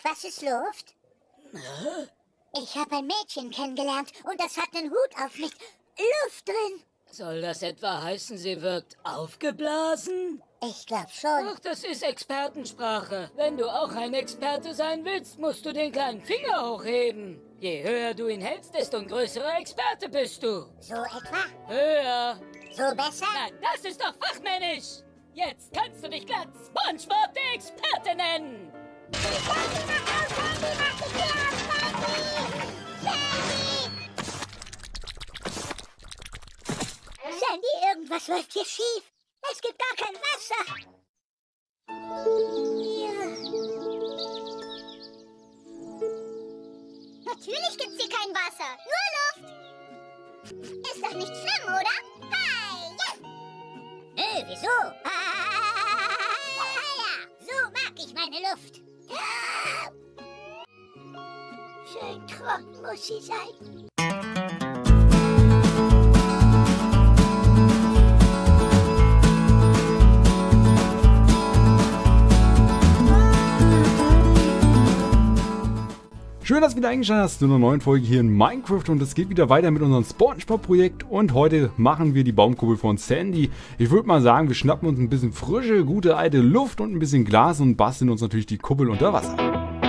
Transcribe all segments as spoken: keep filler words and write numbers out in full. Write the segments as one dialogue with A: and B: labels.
A: was ist Luft? Ich habe ein Mädchen kennengelernt und das hat einen Hut auf mit Luft drin.
B: Soll das etwa heißen, sie wirkt aufgeblasen?
A: Ich glaube schon.
B: Ach, das ist Expertensprache. Wenn du auch ein Experte sein willst, musst du den kleinen Finger hochheben. Je höher du ihn hältst, desto ein größerer Experte bist du.
A: So etwa?
B: Höher.
A: So besser?
B: Na, das ist doch fachmännisch. Jetzt kannst du dich glatt SpongeBob der Experte nennen.
A: Sandy, irgendwas läuft hier schief. Es gibt gar kein Wasser. Ja. Natürlich gibt's hier kein Wasser, nur Luft. Ist doch nicht schlimm, oder? Hi, ja. Nö, wieso? Ah, ja, so mag ich meine Luft. Schön trocken muss sie sein.
C: Schön, dass du wieder eingeschaltet hast zu einer neuen Folge hier in Minecraft und es geht wieder weiter mit unserem SpongeBob-Projekt und heute machen wir die Baumkuppel von Sandy. Ich würde mal sagen, wir schnappen uns ein bisschen frische, gute alte Luft und ein bisschen Glas und basteln uns natürlich die Kuppel unter Wasser.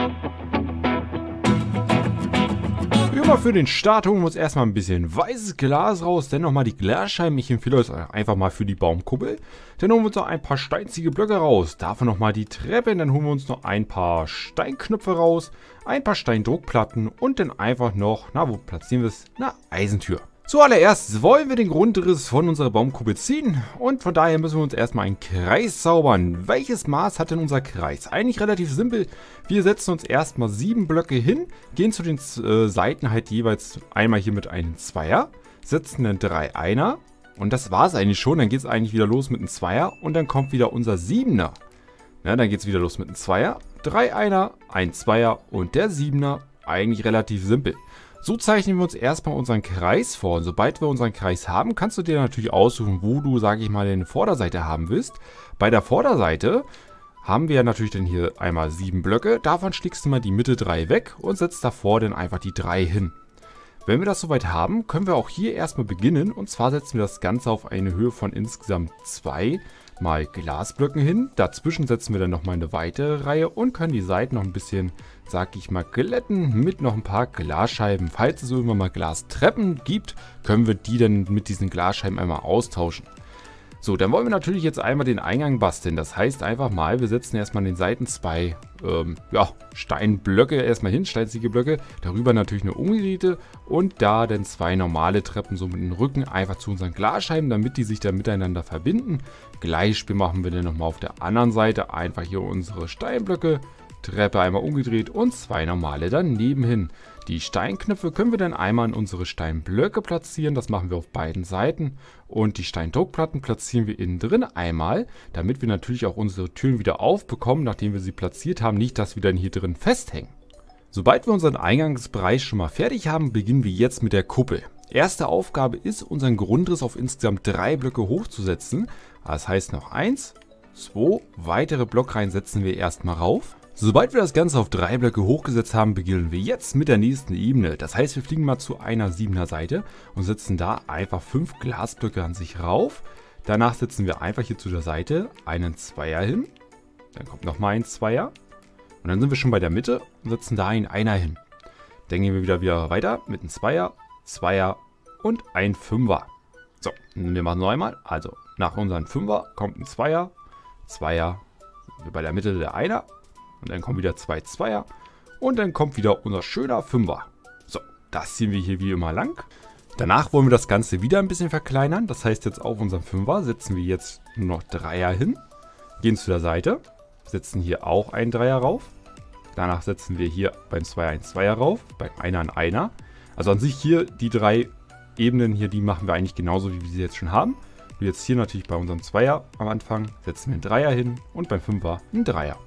C: Immer für den Start holen wir uns erstmal ein bisschen weißes Glas raus, dann nochmal die Glasscheiben. Ich empfehle euch einfach mal für die Baumkuppel. Dann holen wir uns noch ein paar steinzige Blöcke raus, dafür nochmal die Treppe, dann holen wir uns noch ein paar Steinknöpfe raus, ein paar Steindruckplatten und dann einfach noch, na wo platzieren wir es, eine Eisentür. Zuallererst wollen wir den Grundriss von unserer Baumkuppel ziehen und von daher müssen wir uns erstmal einen Kreis zaubern. Welches Maß hat denn unser Kreis? Eigentlich relativ simpel. Wir setzen uns erstmal sieben Blöcke hin, gehen zu den äh, Seiten halt jeweils einmal hier mit einem Zweier, setzen dann drei Einer und das war es eigentlich schon. Dann geht es eigentlich wieder los mit einem Zweier und dann kommt wieder unser Siebener. Ja, dann geht es wieder los mit einem Zweier, drei Einer, ein Zweier und der Siebener. Eigentlich relativ simpel. So zeichnen wir uns erstmal unseren Kreis vor. Und sobald wir unseren Kreis haben, kannst du dir natürlich aussuchen, wo du, sage ich mal, deine Vorderseite haben willst. Bei der Vorderseite haben wir natürlich dann hier einmal sieben Blöcke. Davon schlägst du mal die Mitte drei weg und setzt davor dann einfach die drei hin. Wenn wir das soweit haben, können wir auch hier erstmal beginnen. Und zwar setzen wir das Ganze auf eine Höhe von insgesamt zwei mal Glasblöcken hin. Dazwischen setzen wir dann nochmal eine weitere Reihe und können die Seiten noch ein bisschen, sag ich mal, glätten mit noch ein paar Glasscheiben. Falls es irgendwann mal Glastreppen gibt, können wir die dann mit diesen Glasscheiben einmal austauschen. So, dann wollen wir natürlich jetzt einmal den Eingang basteln. Das heißt einfach mal, wir setzen erstmal an den Seiten zwei ähm, ja, Steinblöcke erstmal hin, steinzige Blöcke. Darüber natürlich eine umgedrehte und da dann zwei normale Treppen so mit dem Rücken einfach zu unseren Glasscheiben, damit die sich dann miteinander verbinden. Gleiches Spiel machen wir dann nochmal auf der anderen Seite. Einfach hier unsere Steinblöcke, Treppe einmal umgedreht und zwei normale daneben hin. Die Steinknöpfe können wir dann einmal in unsere Steinblöcke platzieren. Das machen wir auf beiden Seiten. Und die Steindruckplatten platzieren wir innen drin einmal, damit wir natürlich auch unsere Türen wieder aufbekommen, nachdem wir sie platziert haben. Nicht, dass wir dann hier drin festhängen. Sobald wir unseren Eingangsbereich schon mal fertig haben, beginnen wir jetzt mit der Kuppel. Erste Aufgabe ist, unseren Grundriss auf insgesamt drei Blöcke hochzusetzen. Das heißt noch eins, zwei weitere Blockreihen setzen wir erstmal rauf. Sobald wir das Ganze auf drei Blöcke hochgesetzt haben, beginnen wir jetzt mit der nächsten Ebene. Das heißt, wir fliegen mal zu einer siebener Seite und setzen da einfach fünf Glasblöcke an sich rauf. Danach setzen wir einfach hier zu der Seite einen Zweier hin. Dann kommt nochmal ein Zweier. Und dann sind wir schon bei der Mitte und setzen da einen Einer hin. Dann gehen wir wieder, wieder weiter mit einem Zweier, Zweier und ein Fünfer. So, wir machen noch einmal. Also nach unserem Fünfer kommt ein Zweier, Zweier, sind wir bei der Mitte der Einer. Und dann kommen wieder zwei Zweier. Und dann kommt wieder unser schöner Fünfer. So, das ziehen wir hier wie immer lang. Danach wollen wir das Ganze wieder ein bisschen verkleinern. Das heißt, jetzt auf unserem Fünfer setzen wir jetzt nur noch Dreier hin. Gehen zu der Seite. Setzen hier auch einen Dreier rauf. Danach setzen wir hier beim Zweier ein Zweier rauf. Beim Einer ein Einer. Also an sich hier die drei Ebenen hier, die machen wir eigentlich genauso, wie wir sie jetzt schon haben. Und jetzt hier natürlich bei unserem Zweier am Anfang setzen wir einen Dreier hin. Und beim Fünfer einen Dreier.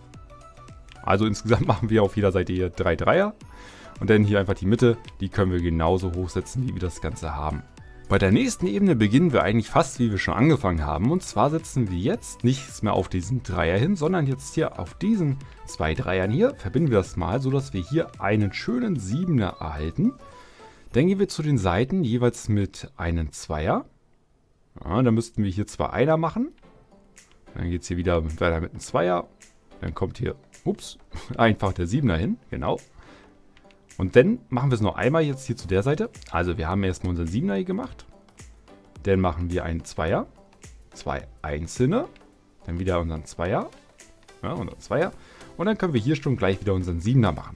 C: Also insgesamt machen wir auf jeder Seite hier drei Dreier. Und dann hier einfach die Mitte, die können wir genauso hochsetzen, wie wir das Ganze haben. Bei der nächsten Ebene beginnen wir eigentlich fast wie wir schon angefangen haben. Und zwar setzen wir jetzt nichts mehr auf diesen Dreier hin, sondern jetzt hier auf diesen zwei Dreiern hier verbinden wir das mal, sodass wir hier einen schönen Siebener erhalten. Dann gehen wir zu den Seiten jeweils mit einem Zweier. Ja, dann müssten wir hier zwei Einer machen. Dann geht es hier wieder weiter mit einem Zweier. Dann kommt hier, ups, einfach der Siebener hin, genau. Und dann machen wir es noch einmal jetzt hier zu der Seite. Also wir haben erstmal unseren Siebener hier gemacht. Dann machen wir einen Zweier. Zwei einzelne. Dann wieder unseren Zweier. Ja, unseren Zweier. Und dann können wir hier schon gleich wieder unseren Siebener machen.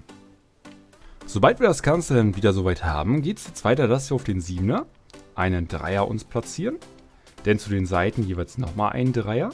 C: Sobald wir das Ganze dann wieder soweit haben, geht es jetzt weiter, dass wir auf den Siebener einen Dreier uns platzieren. Dann zu den Seiten jeweils nochmal einen Dreier.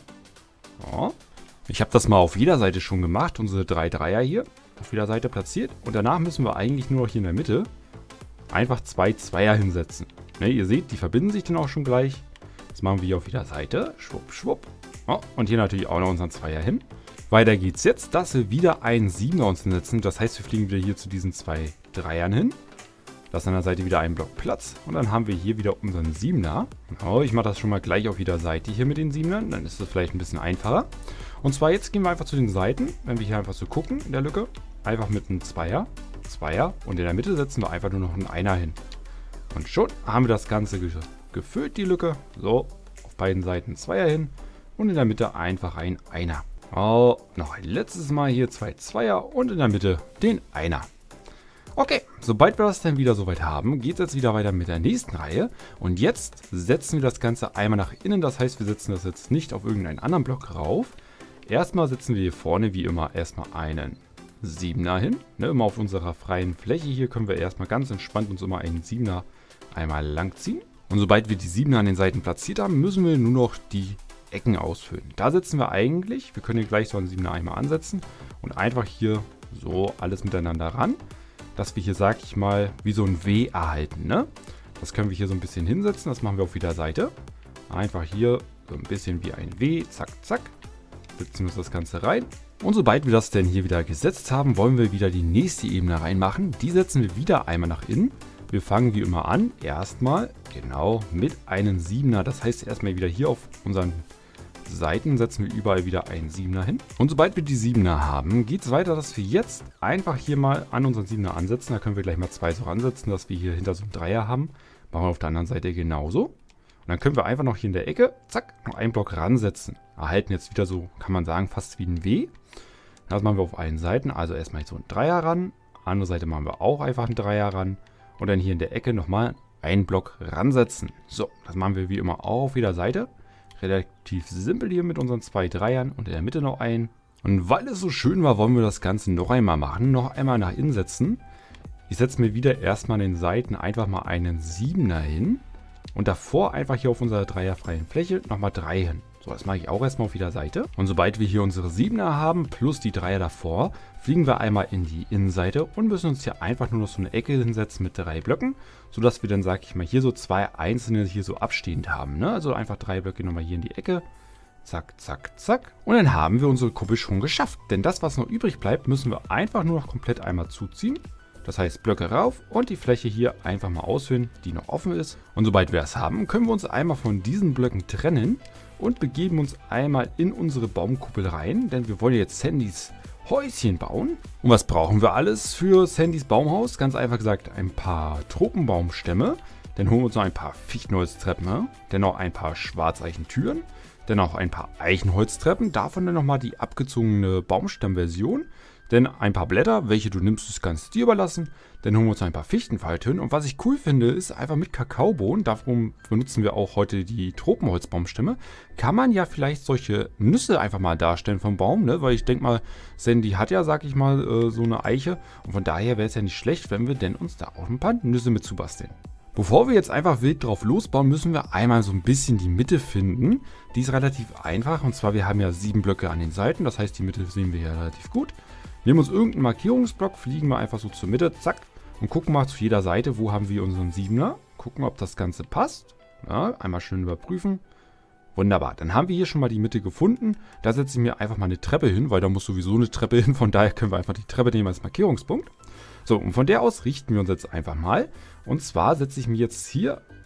C: Ja. Ich habe das mal auf jeder Seite schon gemacht. Unsere drei Dreier hier auf jeder Seite platziert. Und danach müssen wir eigentlich nur noch hier in der Mitte einfach zwei Zweier hinsetzen. Ne, ihr seht, die verbinden sich dann auch schon gleich. Das machen wir hier auf jeder Seite. Schwupp, schwupp. Ja, und hier natürlich auch noch unseren Zweier hin. Weiter geht's jetzt, dass wir wieder einen Siebener uns hinsetzen. Das heißt, wir fliegen wieder hier zu diesen zwei Dreiern hin. Lassen an der Seite wieder einen Block Platz. Und dann haben wir hier wieder unseren Siebener. Genau, ich mache das schon mal gleich auf jeder Seite hier mit den Siebenern. Dann ist das vielleicht ein bisschen einfacher. Und zwar jetzt gehen wir einfach zu den Seiten. Wenn wir hier einfach so gucken in der Lücke. Einfach mit einem Zweier. Zweier. Und in der Mitte setzen wir einfach nur noch einen Einer hin. Und schon haben wir das Ganze ge gefüllt, die Lücke. So, auf beiden Seiten Zweier hin. Und in der Mitte einfach ein Einer. Oh, noch ein letztes Mal hier zwei Zweier und in der Mitte den Einer. Okay, sobald wir das dann wieder soweit haben, geht es jetzt wieder weiter mit der nächsten Reihe. Und jetzt setzen wir das Ganze einmal nach innen. Das heißt, wir setzen das jetzt nicht auf irgendeinen anderen Block rauf. Erstmal setzen wir hier vorne wie immer erstmal einen Siebener hin. Ne, immer auf unserer freien Fläche hier können wir erstmal ganz entspannt uns immer einen Siebener einmal lang ziehen. Und sobald wir die Siebener an den Seiten platziert haben, müssen wir nur noch die Ecken ausfüllen. Da setzen wir eigentlich, wir können hier gleich so einen Siebener einmal ansetzen und einfach hier so alles miteinander ran, dass wir hier, sag ich mal, wie so ein W erhalten. Ne? Das können wir hier so ein bisschen hinsetzen, das machen wir auf jeder Seite. Einfach hier so ein bisschen wie ein W, zack, zack. Setzen wir uns das Ganze rein. Und sobald wir das denn hier wieder gesetzt haben, wollen wir wieder die nächste Ebene reinmachen. Die setzen wir wieder einmal nach innen. Wir fangen wie immer an, erstmal, genau, mit einem Siebener. Das heißt, erstmal wieder hier auf unseren Seiten setzen wir überall wieder einen Siebener hin. Und sobald wir die Siebener haben, geht es weiter, dass wir jetzt einfach hier mal an unseren Siebener ansetzen. Da können wir gleich mal zwei so ansetzen, dass wir hier hinter so einem Dreier haben. Machen wir auf der anderen Seite genauso. Und dann können wir einfach noch hier in der Ecke, zack, noch einen Block ransetzen. Erhalten jetzt wieder so, kann man sagen, fast wie ein W. Das machen wir auf allen Seiten. Also erstmal so ein Dreier ran. Andere Seite machen wir auch einfach einen Dreier ran. Und dann hier in der Ecke nochmal einen Block ransetzen. So, das machen wir wie immer auch auf jeder Seite. Relativ simpel hier mit unseren zwei Dreiern und in der Mitte noch einen. Und weil es so schön war, wollen wir das Ganze noch einmal machen. Noch einmal nach innen setzen. Ich setze mir wieder erstmal an den Seiten einfach mal einen Siebener hin. Und davor einfach hier auf unserer dreierfreien Fläche nochmal drei hin. So, das mache ich auch erstmal auf jeder Seite. Und sobald wir hier unsere Siebener haben, plus die Dreier davor, fliegen wir einmal in die Innenseite und müssen uns hier einfach nur noch so eine Ecke hinsetzen mit drei Blöcken, sodass wir dann, sag ich mal, hier so zwei einzelne hier so abstehend haben. Ne? Also einfach drei Blöcke nochmal hier in die Ecke. Zack, zack, zack. Und dann haben wir unsere Kuppel schon geschafft. Denn das, was noch übrig bleibt, müssen wir einfach nur noch komplett einmal zuziehen. Das heißt, Blöcke rauf und die Fläche hier einfach mal ausfüllen, die noch offen ist. Und sobald wir es haben, können wir uns einmal von diesen Blöcken trennen und begeben uns einmal in unsere Baumkuppel rein. Denn wir wollen jetzt Sandys Häuschen bauen. Und was brauchen wir alles für Sandys Baumhaus? Ganz einfach gesagt, ein paar Tropenbaumstämme. Dann holen wir uns noch ein paar Fichtenholztreppen. Dann noch ein paar Schwarzeichentüren. Dann noch ein paar Eichenholztreppen. Davon dann nochmal die abgezogene Baumstammversion. Dann ein paar Blätter, welche du nimmst, das kannst du dir überlassen. Dann holen wir uns ein paar Fichtenfalthöhen. Und was ich cool finde, ist einfach mit Kakaobohnen, darum benutzen wir auch heute die Tropenholzbaumstämme, kann man ja vielleicht solche Nüsse einfach mal darstellen vom Baum, ne? Weil ich denke mal, Sandy hat ja, sag ich mal, äh, so eine Eiche. Und von daher wäre es ja nicht schlecht, wenn wir denn uns da auch ein paar Nüsse mit zubasteln. Bevor wir jetzt einfach wild drauf losbauen, müssen wir einmal so ein bisschen die Mitte finden. Die ist relativ einfach. Und zwar, wir haben ja sieben Blöcke an den Seiten. Das heißt, die Mitte sehen wir ja relativ gut. Nehmen uns irgendeinen Markierungsblock, fliegen wir einfach so zur Mitte, zack, und gucken mal zu jeder Seite, wo haben wir unseren Siebener. Gucken, ob das Ganze passt. Ja, einmal schön überprüfen. Wunderbar, dann haben wir hier schon mal die Mitte gefunden. Da setze ich mir einfach mal eine Treppe hin, weil da muss sowieso eine Treppe hin. Von daher können wir einfach die Treppe nehmen als Markierungspunkt. So, und von der aus richten wir uns jetzt einfach mal. Und zwar setze ich mir jetzt hier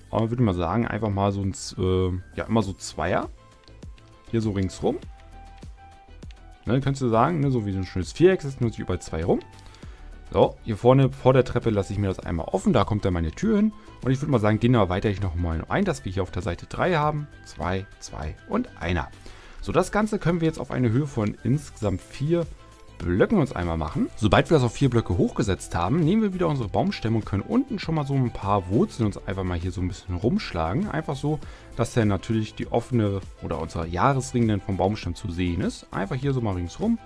C: aber würde mal sagen, einfach mal so ein, äh, ja, immer so Zweier. Hier so ringsrum. Ne, könntest du sagen, ne, so wie so ein schönes Viereck, ist nur überall zwei rum. So, hier vorne vor der Treppe lasse ich mir das einmal offen, da kommt dann meine Tür hin. Und ich würde mal sagen, den erweitere ich noch mal ein, dass wir hier auf der Seite drei haben. zwei, zwei und einer. So, das Ganze können wir jetzt auf eine Höhe von insgesamt vier Blöcken uns einmal machen. Sobald wir das auf vier Blöcke hochgesetzt haben, nehmen wir wieder unsere Baumstämme und können unten schon mal so ein paar Wurzeln uns einfach mal hier so ein bisschen rumschlagen. Einfach so, dass dann natürlich die offene oder unser Jahresring dann vom Baumstamm zu sehen ist. Einfach hier so mal ringsrum.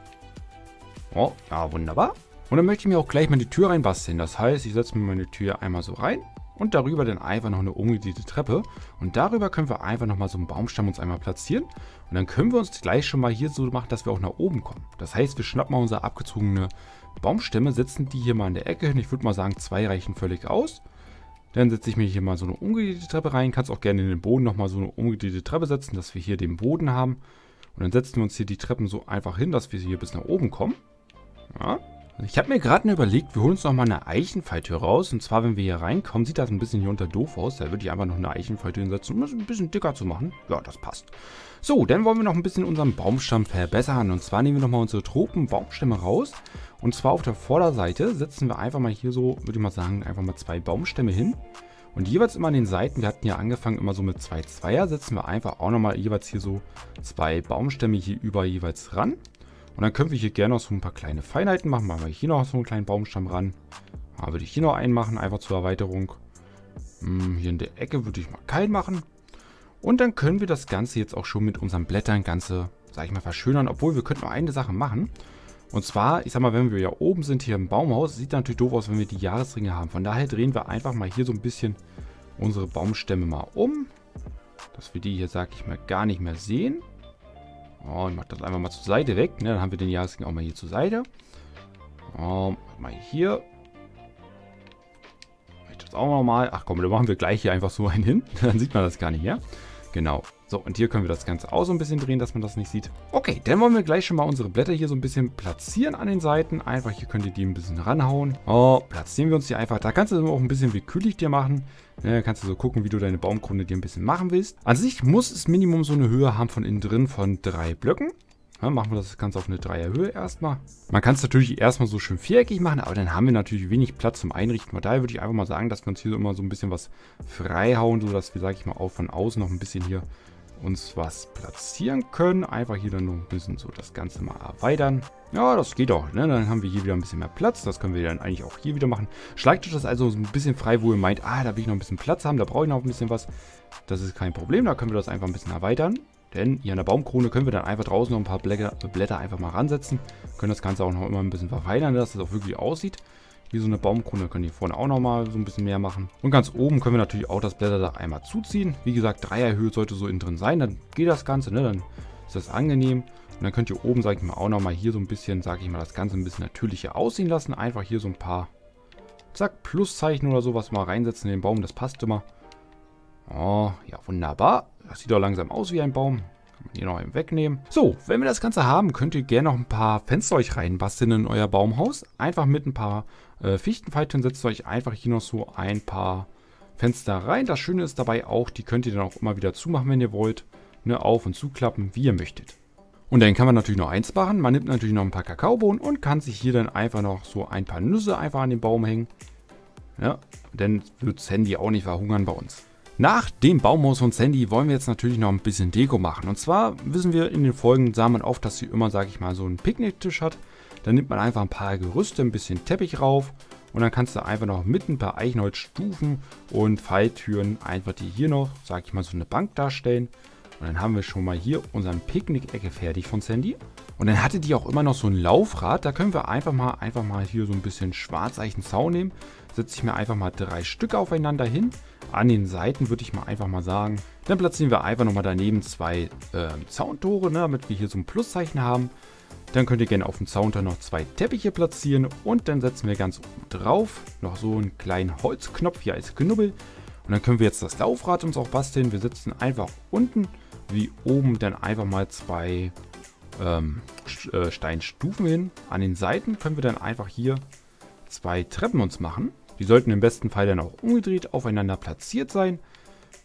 C: Oh, ja, wunderbar. Und dann möchte ich mir auch gleich mal die Tür reinbasteln. Das heißt, ich setze mir meine Tür einmal so rein. Und darüber dann einfach noch eine umgedehnte Treppe. Und darüber können wir einfach nochmal so einen Baumstamm uns einmal platzieren. Und dann können wir uns gleich schon mal hier so machen, dass wir auch nach oben kommen. Das heißt, wir schnappen mal unsere abgezogene Baumstämme, setzen die hier mal in der Ecke hin. Ich würde mal sagen, zwei reichen völlig aus. Dann setze ich mir hier mal so eine umgedehnte Treppe rein. Kannst auch gerne in den Boden nochmal so eine umgedehnte Treppe setzen, dass wir hier den Boden haben. Und dann setzen wir uns hier die Treppen so einfach hin, dass wir hier bis nach oben kommen. Ja. Ich habe mir gerade überlegt, wir holen uns nochmal eine Eichenfalltür raus. Und zwar, wenn wir hier reinkommen, sieht das ein bisschen hier unter doof aus. Da würde ich einfach noch eine Eichenfalltür hinsetzen, um es ein bisschen dicker zu machen. Ja, das passt. So, dann wollen wir noch ein bisschen unseren Baumstamm verbessern. Und zwar nehmen wir nochmal unsere Tropen-Baumstämme raus. Und zwar auf der Vorderseite setzen wir einfach mal hier so, würde ich mal sagen, einfach mal zwei Baumstämme hin. Und jeweils immer an den Seiten, wir hatten ja angefangen immer so mit zwei Zweier, setzen wir einfach auch nochmal jeweils hier so zwei Baumstämme hier über jeweils ran. Und dann können wir hier gerne noch so ein paar kleine Feinheiten machen. Machen wir hier noch so einen kleinen Baumstamm ran. Da würde ich hier noch einen machen, einfach zur Erweiterung. Hm, hier in der Ecke würde ich mal keinen machen. Und dann können wir das Ganze jetzt auch schon mit unseren Blättern Ganze, sag ich mal, verschönern. Obwohl, wir könnten noch eine Sache machen. Und zwar, ich sag mal, wenn wir ja oben sind hier im Baumhaus, sieht natürlich doof aus, wenn wir die Jahresringe haben. Von daher drehen wir einfach mal hier so ein bisschen unsere Baumstämme mal um. Dass wir die hier, sag ich mal, gar nicht mehr sehen. Oh, ich mache das einfach mal zur Seite weg. Ne? Dann haben wir den Jahresring auch mal hier zur Seite. Oh, mal hier. Ich das auch nochmal. Ach komm, da machen wir gleich hier einfach so einen hin. Dann sieht man das gar nicht mehr. Genau. So, und hier können wir das Ganze auch so ein bisschen drehen, dass man das nicht sieht. Okay, dann wollen wir gleich schon mal unsere Blätter hier so ein bisschen platzieren an den Seiten. Einfach, hier könnt ihr die ein bisschen ranhauen. Oh, platzieren wir uns hier einfach. Da kannst du auch ein bisschen willkürlich dir machen. Ne, kannst du so gucken, wie du deine Baumkrone dir ein bisschen machen willst. An sich muss es Minimum so eine Höhe haben von innen drin von drei Blöcken. Ja, machen wir das Ganze auf eine Dreierhöhe erstmal. Man kann es natürlich erstmal so schön viereckig machen, aber dann haben wir natürlich wenig Platz zum Einrichten. Von daher würde ich einfach mal sagen, dass wir uns hier so immer so ein bisschen was freihauen, sodass wir, sage ich mal, auch von außen noch ein bisschen hier uns was platzieren können. Einfach hier dann noch ein bisschen so das Ganze mal erweitern. Ja, das geht auch, ne? Dann haben wir hier wieder ein bisschen mehr Platz. Das können wir dann eigentlich auch hier wieder machen. Schlagt euch das also so ein bisschen frei, wo ihr meint, ah, da will ich noch ein bisschen Platz haben, da brauche ich noch ein bisschen was. Das ist kein Problem, da können wir das einfach ein bisschen erweitern. Denn hier an der Baumkrone können wir dann einfach draußen noch ein paar Blätter, Blätter einfach mal ransetzen. Können das Ganze auch noch immer ein bisschen verfeinern, dass das auch wirklich aussieht wie so eine Baumkrone. Können hier vorne auch noch mal so ein bisschen mehr machen. Und ganz oben können wir natürlich auch das Blätterdach einmal zuziehen. Wie gesagt, Dreierhöhe sollte so innen drin sein. Dann geht das Ganze, ne? Dann ist das angenehm. Und dann könnt ihr oben, sage ich mal, auch noch mal hier so ein bisschen, sage ich mal, das Ganze ein bisschen natürlicher aussehen lassen. Einfach hier so ein paar, zack, Pluszeichen oder sowas mal reinsetzen in den Baum. Das passt immer. Oh, ja, wunderbar. Das sieht doch langsam aus wie ein Baum. Kann man hier noch einen wegnehmen. So, wenn wir das Ganze haben, könnt ihr gerne noch ein paar Fenster euch reinbasteln in euer Baumhaus. Einfach mit ein paar äh, Fichtenfalten setzt euch einfach hier noch so ein paar Fenster rein. Das Schöne ist dabei auch, die könnt ihr dann auch immer wieder zumachen, wenn ihr wollt. Ne, auf- und zuklappen, wie ihr möchtet. Und dann kann man natürlich noch eins machen. Man nimmt natürlich noch ein paar Kakaobohnen und kann sich hier dann einfach noch so ein paar Nüsse einfach an den Baum hängen. Ja, dann wird Sandy auch nicht verhungern bei uns. Nach dem Baumhaus von Sandy wollen wir jetzt natürlich noch ein bisschen Deko machen. Und zwar wissen wir in den Folgen, sah man oft, dass sie immer, sage ich mal, so einen Picknicktisch hat. Dann nimmt man einfach ein paar Gerüste, ein bisschen Teppich rauf. Und dann kannst du einfach noch mit ein paar Eichenholzstufen und Falltüren einfach die hier noch, sage ich mal, so eine Bank darstellen. Und dann haben wir schon mal hier unseren Picknick-Ecke fertig von Sandy. Und dann hatte die auch immer noch so ein Laufrad. Da können wir einfach mal, einfach mal hier so ein bisschen Schwarzeichen-Zaun nehmen. Setze ich mir einfach mal drei Stück aufeinander hin. An den Seiten würde ich mal einfach mal sagen. Dann platzieren wir einfach nochmal daneben zwei äh, Zauntore, ne, damit wir hier so ein Pluszeichen haben. Dann könnt ihr gerne auf dem Zauntor noch zwei Teppiche platzieren. Und dann setzen wir ganz oben drauf noch so einen kleinen Holzknopf hier als Knubbel. Und dann können wir jetzt das Laufrad uns auch basteln. Wir setzen einfach unten wie oben dann einfach mal zwei ähm, äh, Steinstufen hin. An den Seiten können wir dann einfach hier zwei Treppen uns machen. Die sollten im besten Fall dann auch umgedreht aufeinander platziert sein.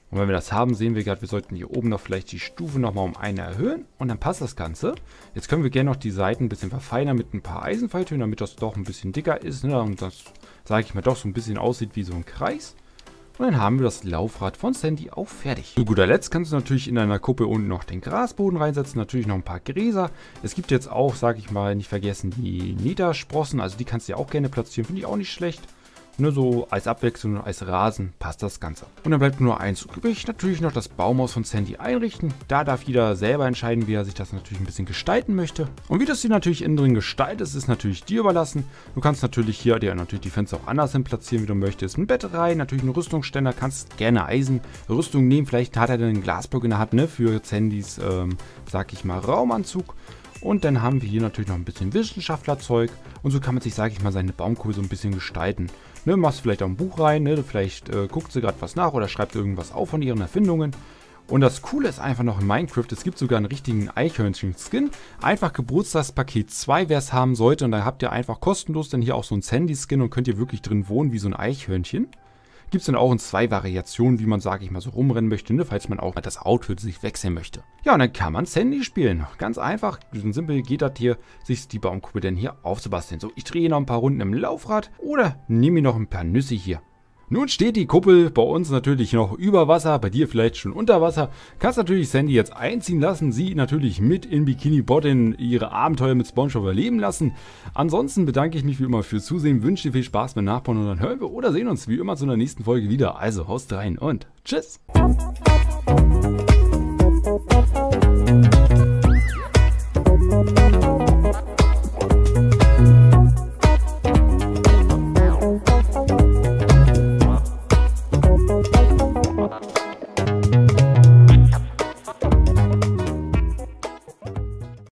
C: Und wenn wir das haben, sehen wir gerade, wir sollten hier oben noch vielleicht die Stufe nochmal um eine erhöhen. Und dann passt das Ganze. Jetzt können wir gerne noch die Seiten ein bisschen verfeinern mit ein paar Eisenfalltönen, damit das doch ein bisschen dicker ist. Ne? Und das, sage ich mal, doch so ein bisschen aussieht wie so ein Kreis. Und dann haben wir das Laufrad von Sandy auch fertig. Zu guter Letzt kannst du natürlich in deiner Kuppe unten noch den Grasboden reinsetzen. Natürlich noch ein paar Gräser. Es gibt jetzt auch, sage ich mal, nicht vergessen, die Niedersprossen. Also die kannst du ja auch gerne platzieren. Finde ich auch nicht schlecht. Nur so als Abwechslung, als Rasen passt das Ganze. Und dann bleibt nur eins übrig, natürlich noch das Baumhaus von Sandy einrichten. Da darf jeder selber entscheiden, wie er sich das natürlich ein bisschen gestalten möchte. Und wie das hier natürlich innen drin gestaltet ist, ist natürlich dir überlassen. Du kannst natürlich hier dir natürlich die Fenster auch anders hin platzieren, wie du möchtest. Ein Bett rein, natürlich einen Rüstungsständer, kannst gerne Eisenrüstung nehmen. Vielleicht hat er dann einen Glasblock in der Hand, ne, für Sandys, ähm, sag ich mal, Raumanzug. Und dann haben wir hier natürlich noch ein bisschen Wissenschaftlerzeug. Und so kann man sich, sage ich mal, seine Baumkuppel so ein bisschen gestalten. Ne, machst vielleicht auch ein Buch rein, ne, vielleicht äh, guckt sie gerade was nach oder schreibt irgendwas auf von ihren Erfindungen. Und das Coole ist einfach noch in Minecraft, es gibt sogar einen richtigen Eichhörnchen-Skin. Einfach Geburtstagspaket zwei, wer es haben sollte. Und da habt ihr einfach kostenlos dann hier auch so einen Sandy-Skin und könnt ihr wirklich drin wohnen wie so ein Eichhörnchen. Gibt es dann auch in zwei Variationen, wie man, sage ich mal, so rumrennen möchte, ne? Falls man auch das Outfit sich wechseln möchte. Ja, und dann kann man Sandy spielen. Ganz einfach, so simpel geht das hier, sich die Baumkuppel denn hier aufzubasteln. So, ich drehe noch ein paar Runden im Laufrad oder nehme mir noch ein paar Nüsse hier. Nun steht die Kuppel bei uns natürlich noch über Wasser, bei dir vielleicht schon unter Wasser. Kannst natürlich Sandy jetzt einziehen lassen, sie natürlich mit in Bikini Bottom ihre Abenteuer mit SpongeBob erleben lassen. Ansonsten bedanke ich mich wie immer fürs Zusehen, wünsche dir viel Spaß beim Nachbauen und dann hören wir oder sehen uns wie immer zu einer nächsten Folge wieder. Also haust rein und tschüss!